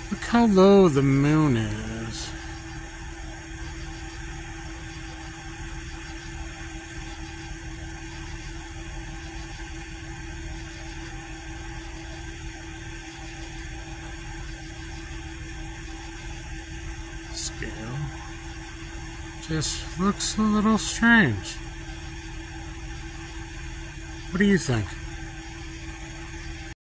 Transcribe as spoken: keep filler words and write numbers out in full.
Look how low the moon is. Scale just looks a little strange. What do you think?